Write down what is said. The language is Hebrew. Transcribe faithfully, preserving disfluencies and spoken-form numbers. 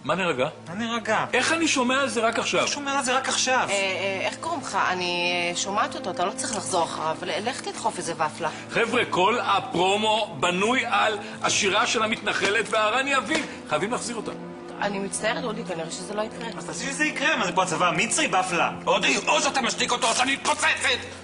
מה נרגע? מה נרגע? איך אני שומע על זה רק עכשיו? אני שומע על זה רק עכשיו. איך קוראים לך? אני שומעת אותו, אתה לא צריך לחזור אחריו. לך תדחוף איזה ופלה. חבר'ה, כל הפרומו בנוי על השירה של המתנחלת והרן יבין. חייבים להחזיר אותה. אני מצטערת, אודי, כנראה שזה לא יקרה. אז תעשי שזה יקרה, מה זה פה הצבא המצרי? בפלה. אודי, או שאתה משתיק אותו או שאני מתפוצצת!